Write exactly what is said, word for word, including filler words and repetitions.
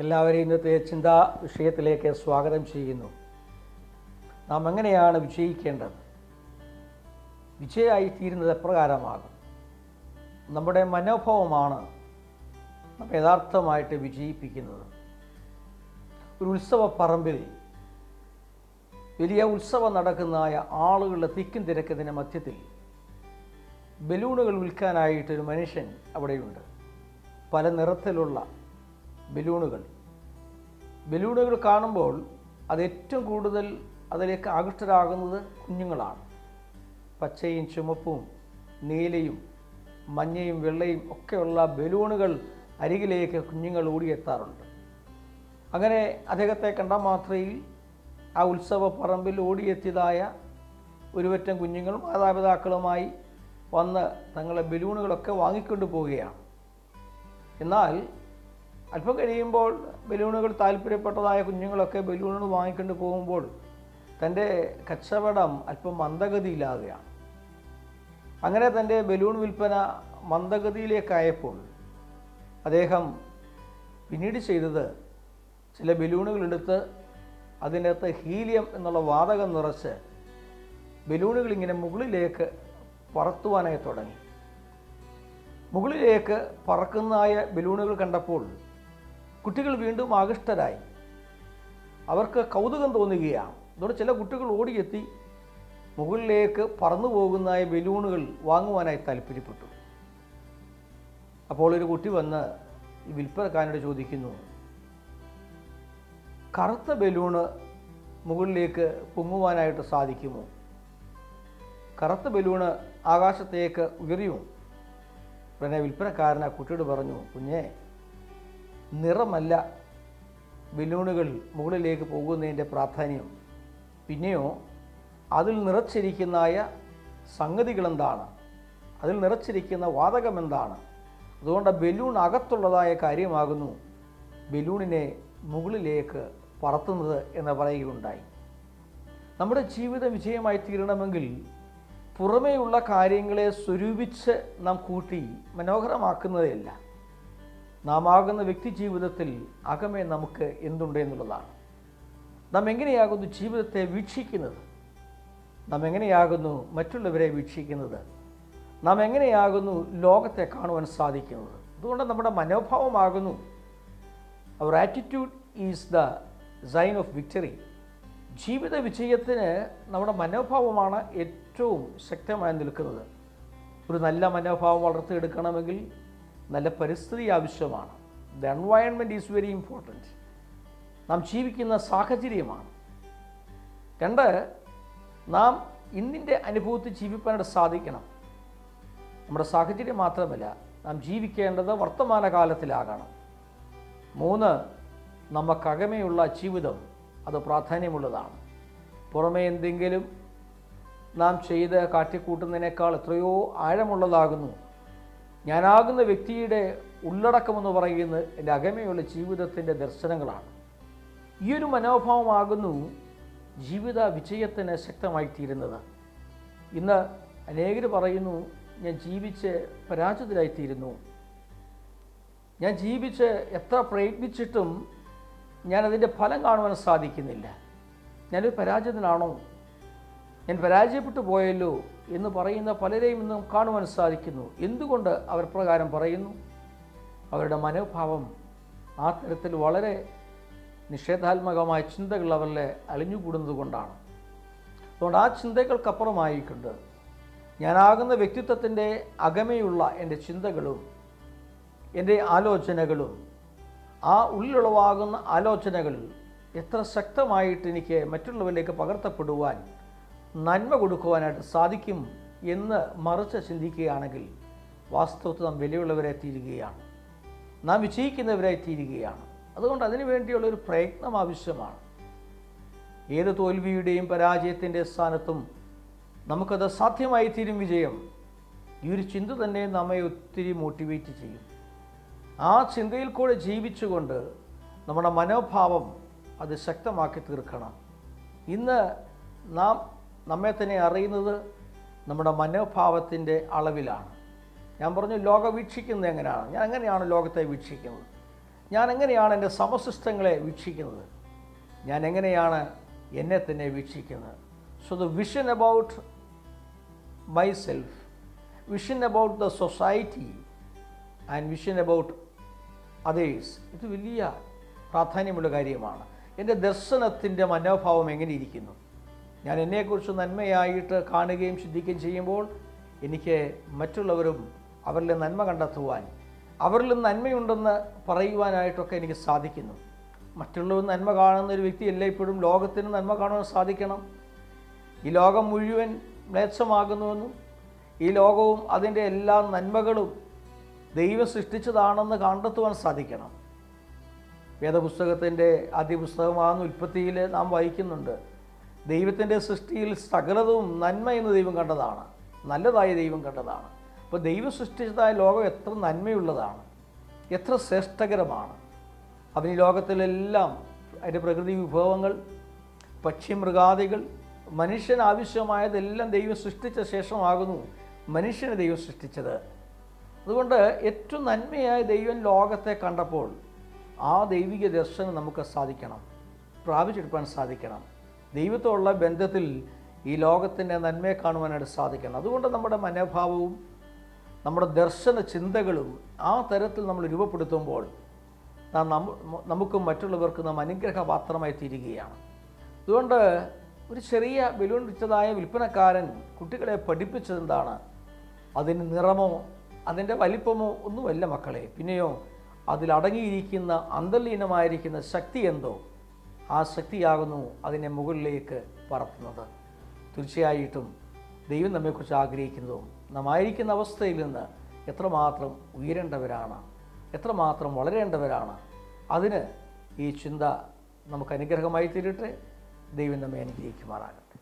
എല്ലാവരെയും ഇന്നത്തെ ചിന്താ വിഷയത്തിലേക്ക് സ്വാഗതം ചെയ്യുന്നു. നാം എങ്ങനെയാണ് വിജയിക്കേണ്ടത്? വിജയമായിത്തീരുന്നത് എപ്രകാരമാകും? നമ്മുടെ മനോഭാവമാണ് നാം യഥാർത്ഥമായിട്ട് വിജയിപ്പിക്കുന്നത്. ഒരു ഉത്സവ പറമ്പിൽ വലിയ ഉത്സവം നടക്കുന്നതായ ആളുകളുടെ തിക്കും തിരക്കതിൻ്റെ മധ്യത്തിൽ ബലൂണുകൾ വിൽക്കാനായിട്ടൊരു മനുഷ്യൻ അവിടെയുണ്ട്. പല നിറത്തിലുള്ള ബലൂണുകൾ ബലൂണുകൾ കാണുമ്പോൾ അത് ഏറ്റവും കൂടുതൽ അതിലേക്ക് ആകൃഷ്ടരാകുന്നത് കുഞ്ഞുങ്ങളാണ്. പച്ചയും ചുമപ്പും നീലയും മഞ്ഞയും വെള്ളയും ഒക്കെയുള്ള ബലൂണുകൾ അരികിലേക്ക് കുഞ്ഞുങ്ങൾ ഓടിയെത്താറുണ്ട്. അങ്ങനെ അദ്ദേഹത്തെ കണ്ട മാത്രയിൽ ആ ഉത്സവ പറമ്പിൽ ഓടിയെത്തിയതായ ഒരുപറ്റം കുഞ്ഞുങ്ങളും മാതാപിതാക്കളുമായി വന്ന് തങ്ങളുടെ ബലൂണുകളൊക്കെ വാങ്ങിക്കൊണ്ട് പോവുകയാണ്. എന്നാൽ അല്പം കഴിയുമ്പോൾ ബലൂണുകൾ താല്പര്യപ്പെട്ടതായ കുഞ്ഞുങ്ങളൊക്കെ ബലൂണുകൾ വാങ്ങിക്കൊണ്ട് പോകുമ്പോൾ തൻ്റെ കച്ചവടം അല്പം മന്ദഗതിയിലാകുകയാണ്. അങ്ങനെ തൻ്റെ ബലൂൺ വിൽപ്പന മന്ദഗതിയിലേക്കായപ്പോൾ അദ്ദേഹം പിന്നീട് ചെയ്തത് ചില ബലൂണുകളെടുത്ത് അതിനകത്ത് ഹീലിയം എന്നുള്ള വാതകം നിറച്ച് ബലൂണുകൾ ഇങ്ങനെ മുകളിലേക്ക് പറത്തുവാനായി തുടങ്ങി. മുകളിലേക്ക് പറക്കുന്നതായ ബലൂണുകൾ കണ്ടപ്പോൾ കുട്ടികൾ വീണ്ടും ആകൃഷ്ടരായി. അവർക്ക് കൗതുകം തോന്നുകയാണ്. അതോടെ ചില കുട്ടികൾ ഓടിയെത്തി മുകളിലേക്ക് പറന്നു പോകുന്നതായ ബലൂണുകൾ വാങ്ങുവാനായി താല്പര്യപ്പെട്ടു. അപ്പോൾ ഒരു കുട്ടി വന്ന് ഈ വിൽപ്പനക്കാരനോട് ചോദിക്കുന്നു, കറുത്ത ബലൂണ് മുകളിലേക്ക് പൊങ്ങുവാനായിട്ട് സാധിക്കുമോ? കറുത്ത ബലൂണ് ആകാശത്തേക്ക് ഉയരുമോ? ഉടനെ വിൽപ്പനക്കാരൻ ആ കുട്ടിയോട് പറഞ്ഞു, കുഞ്ഞേ, നിറമല്ല ബലൂണുകൾ മുകളിലേക്ക് പോകുന്നതിൻ്റെ പ്രാധാന്യം, പിന്നെയോ അതിൽ നിറച്ചിരിക്കുന്നതായ സംഗതികളെന്താണ്, അതിൽ നിറച്ചിരിക്കുന്ന വാതകം എന്താണ്. അതുകൊണ്ട് ബലൂൺ അകത്തുള്ളതായ കാര്യമാകുന്നു ബലൂണിനെ മുകളിലേക്ക് പറത്തുന്നത് എന്ന് പറയുകയുണ്ടായി. നമ്മുടെ ജീവിതം വിജയമായി തീരണമെങ്കിൽ പുറമേയുള്ള കാര്യങ്ങളെ സ്വരൂപിച്ച് നാം കൂട്ടി മനോഹരമാക്കുന്നതല്ല, നാം ആകുന്ന വ്യക്തി ജീവിതത്തിൽ അകമേ നമുക്ക് എന്തുണ്ട് എന്നുള്ളതാണ്. നാം എങ്ങനെയാകുന്നു ജീവിതത്തെ വീക്ഷിക്കുന്നത്? നാം എങ്ങനെയാകുന്നു മറ്റുള്ളവരെ വീക്ഷിക്കുന്നത്? നാം എങ്ങനെയാകുന്നു ലോകത്തെ കാണുവാൻ സാധിക്കുന്നത്? അതുകൊണ്ട് നമ്മുടെ മനോഭാവമാകുന്നു. Our attitude is the sign of victory. ജീവിത വിജയത്തിന് നമ്മുടെ മനോഭാവമാണ് ഏറ്റവും ശക്തമായി നിൽക്കുന്നത്. ഒരു നല്ല മനോഭാവം വളർത്തിയെടുക്കണമെങ്കിൽ നല്ല പരിസ്ഥിതി ആവശ്യമാണ്. The environment is very important. നാം ജീവിക്കുന്ന സാഹചര്യമാണ്. രണ്ട്, നാം ഇന്നിൻ്റെ അനുഭവത്തിൽ ജീവിക്കാനായിട്ട് സാധിക്കണം. നമ്മുടെ സാഹചര്യം മാത്രമല്ല, നാം ജീവിക്കേണ്ടത് വർത്തമാനകാലത്തിലാകണം. മൂന്ന്, നമുക്കകമേയുള്ള ജീവിതം അത് പ്രാധാന്യമുള്ളതാണ്. പുറമേ എന്തെങ്കിലും നാം ചെയ്ത് കാട്ടിക്കൂട്ടുന്നതിനേക്കാൾ എത്രയോ ആഴമുള്ളതാകുന്നു ഞാനാകുന്ന വ്യക്തിയുടെ ഉള്ളടക്കമെന്ന് പറയുന്നത് എൻ്റെ അകമയുള്ള ജീവിതത്തിൻ്റെ ദർശനങ്ങളാണ്. ഈ ഒരു മനോഭാവമാകുന്നു ജീവിത വിജയത്തിന് ശക്തമായിത്തീരുന്നത്. ഇന്ന് അനേകർ പറയുന്നു, ഞാൻ ജീവിച്ച് പരാജിതരായിത്തീരുന്നു, ഞാൻ ജീവിച്ച് എത്ര പ്രയത്നിച്ചിട്ടും ഞാനതിൻ്റെ ഫലം കാണുവാൻ സാധിക്കുന്നില്ല, ഞാനൊരു പരാജിതനാണോ, ഞാൻ പരാജയപ്പെട്ടു പോയല്ലോ എന്ന് പറയുന്ന പലരെയും ഇന്നും കാണുവാൻ സാധിക്കുന്നു. എന്തുകൊണ്ട് അവർ പ്രകാരം പറയുന്നു? അവരുടെ മനോഭാവം ആ തരത്തിൽ വളരെ നിഷേധാത്മകമായ ചിന്തകൾ അവരിലെ അലിഞ്ഞുകൂടുന്നത് കൊണ്ടാണ്. അതുകൊണ്ട് ആ ചിന്തകൾക്കപ്പുറമായിക്കൊണ്ട് ഞാനാകുന്ന വ്യക്തിത്വത്തിൻ്റെ അകമയുള്ള എൻ്റെ ചിന്തകളും എൻ്റെ ആലോചനകളും, ആ ഉള്ളിലുളവാകുന്ന ആലോചനകൾ എത്ര ശക്തമായിട്ട് എനിക്ക് മറ്റുള്ളവരിലേക്ക് പകർത്തപ്പെടുവാൻ, നന്മ കൊടുക്കുവാനായിട്ട് സാധിക്കും എന്ന് മറിച്ച് ചിന്തിക്കുകയാണെങ്കിൽ വാസ്തവത്തിൽ നാം വിലയുള്ളവരെ തീരുകയാണ്, നാം വിജയിക്കുന്നവരായി തീരുകയാണ്. അതുകൊണ്ട് അതിനു വേണ്ടിയുള്ളൊരു പ്രയത്നം ആവശ്യമാണ്. ഏത് തോൽവിയുടെയും പരാജയത്തിൻ്റെ സ്ഥാനത്തും നമുക്കത് സാധ്യമായി തീരും വിജയം. ഈ ഒരു ചിന്ത തന്നെ നമ്മെ ഒത്തിരി മോട്ടിവേറ്റ് ചെയ്യും. ആ ചിന്തയിൽ കൂടെ ജീവിച്ചുകൊണ്ട് നമ്മുടെ മനോഭാവം അത് ശക്തമാക്കി തീർക്കണം. ഇന്ന് നാം നമ്മെ തന്നെ അറിയുന്നത് നമ്മുടെ മനോഭാവത്തിൻ്റെ അളവിലാണ്. ഞാൻ പറഞ്ഞു ലോകം വീക്ഷിക്കുന്നത് എങ്ങനെയാണ്, ഞാൻ എങ്ങനെയാണ് ലോകത്തെ വീക്ഷിക്കുന്നത്. ഞാൻ എങ്ങനെയാണ് എൻ്റെ സമസിസ്റ്റങ്ങളെ വീക്ഷിക്കുന്നത്, ഞാൻ എങ്ങനെയാണ് എന്നെ തന്നെ വീക്ഷിക്കുന്നത്. So the vision about myself, vision about the society and vision about others, ഇത് വലിയ പ്രാധാന്യമുള്ള കാര്യമാണ്. എൻ്റെ ദർശനത്തിൻ്റെ മനോഭാവം എങ്ങനെ ഇരിക്കുന്നു? ഞാൻ എന്നെക്കുറിച്ച് നന്മയായിട്ട് കാണുകയും ചിന്തിക്കുകയും ചെയ്യുമ്പോൾ എനിക്ക് മറ്റുള്ളവരും അവരിലെ നന്മ കണ്ടെത്തുവാൻ, അവരിൽ നന്മയുണ്ടെന്ന് പറയുവാനായിട്ടൊക്കെ എനിക്ക് സാധിക്കുന്നു. മറ്റുള്ളവർ നന്മ കാണുന്ന ഒരു വ്യക്തി എല്ലായ്പ്പോഴും ലോകത്തിന് നന്മ കാണുവാൻ സാധിക്കണം. ഈ ലോകം മുഴുവൻ മ്ലേച്ഛമാകുന്നുവെന്നും ഈ ലോകവും അതിൻ്റെ എല്ലാ നന്മകളും ദൈവം സൃഷ്ടിച്ചതാണെന്ന് കണ്ടെത്തുവാൻ സാധിക്കണം. വേദപുസ്തകത്തിൻ്റെ ആദ്യ പുസ്തകമാകുന്ന ഉൽപ്പത്തിയിൽ നാം വായിക്കുന്നുണ്ട്, ദൈവത്തിൻ്റെ സൃഷ്ടിയിൽ സകലതും നന്മ എന്ന് ദൈവം കണ്ടതാണ്, നല്ലതായി ദൈവം കണ്ടതാണ്. അപ്പോൾ ദൈവം സൃഷ്ടിച്ചതായ ലോകം എത്ര നന്മയുള്ളതാണ്, എത്ര ശ്രേഷ്ഠകരമാണ്. അതിന് ഈ ലോകത്തിലെല്ലാം അതിൻ്റെ പ്രകൃതി വിഭവങ്ങൾ, പക്ഷിമൃഗാദികൾ, മനുഷ്യന് ആവശ്യമായതെല്ലാം ദൈവം സൃഷ്ടിച്ച ശേഷമാകുന്നു മനുഷ്യനെ ദൈവം സൃഷ്ടിച്ചത്. അതുകൊണ്ട് ഏറ്റവും നന്മയായ ദൈവം ലോകത്തെ കണ്ടപ്പോൾ ആ ദൈവിക ദർശനം നമുക്ക് സാധിക്കണം, പ്രാപിച്ചെടുക്കാൻ സാധിക്കണം. ദൈവത്തോടുള്ള ബന്ധത്തിൽ ഈ ലോകത്തിൻ്റെ നന്മയെ കാണുവാനായിട്ട് സാധിക്കണം. അതുകൊണ്ട് നമ്മുടെ മനോഭാവവും നമ്മുടെ ദർശന ചിന്തകളും ആ തരത്തിൽ നമ്മൾ രൂപപ്പെടുത്തുമ്പോൾ നാം നമുക്കും മറ്റുള്ളവർക്കും നാം അനുഗ്രഹപാത്രമായി തീരുകയാണ്. അതുകൊണ്ട് ഒരു ചെറിയ ബലൂൺ വിറ്റതായ വിൽപ്പനക്കാരൻ കുട്ടികളെ പഠിപ്പിച്ചതെന്താണ്? അതിന് നിറമോ അതിൻ്റെ വലിപ്പമോ ഒന്നുമല്ല മക്കളെ, പിന്നെയോ അതിലടങ്ങിയിരിക്കുന്ന അന്തർലീനമായിരിക്കുന്ന ശക്തി എന്തോ, ആ ശക്തിയാകുന്നു അതിനെ മുകളിലേക്ക് പറത്തുന്നത്. തീർച്ചയായിട്ടും ദൈവം നമ്മെക്കുറിച്ച് ആഗ്രഹിക്കുന്നതും നാം ആയിരിക്കുന്ന അവസ്ഥയിൽ നിന്ന് എത്രമാത്രം ഉയരേണ്ടവരാണ്, എത്രമാത്രം വളരേണ്ടവരാണ്, അതിന് ഈ ചിന്ത നമുക്ക് അനുഗ്രഹമായി തീരട്ടെ. ദൈവം നമ്മെ അനുഗ്രഹിക്കുമാറാകട്ടെ.